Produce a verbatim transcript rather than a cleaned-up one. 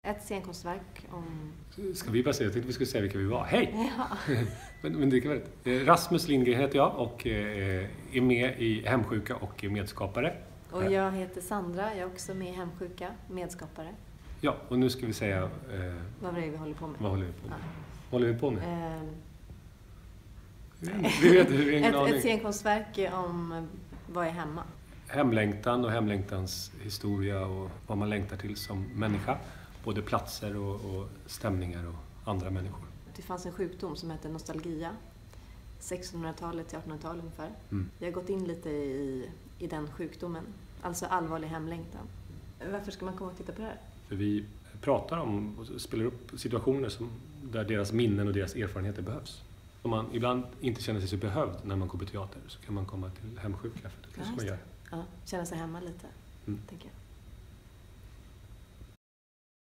Ett scenkonstverk om... Ska vi bara säga, jag tänkte vi skulle säga vilka vi var. Hej! Ja. men, men det kan vara Rasmus Lindgren heter jag och eh, är med i Hemsjuka och är medskapare. Och jag heter Sandra, jag är också med i Hemsjuka, medskapare. Ja, och nu ska vi säga... Eh, vad är det vi håller på med? Vad håller vi på med? Ja. Vad håller vi på med? Eh, vi vet hur vi ett, ett scenkonstverk om vad är hemma. Hemlängtan och hemlängtans historia och vad man längtar till som människa. Både platser och, och stämningar och andra människor. Det fanns en sjukdom som heter nostalgia. sextonhundratalet till artonhundratalet ungefär. Mm. Jag har gått in lite i, i den sjukdomen. Alltså allvarlig hemlängtan. Varför ska man komma och titta på det här? För vi pratar om och spelar upp situationer som, där deras minnen och deras erfarenheter behövs. Om man ibland inte känner sig så behövd när man går på teater så kan man komma till Hemsjuka. För det kanske Ja, man gör. Ja, känna sig hemma lite, Mm. tänker jag.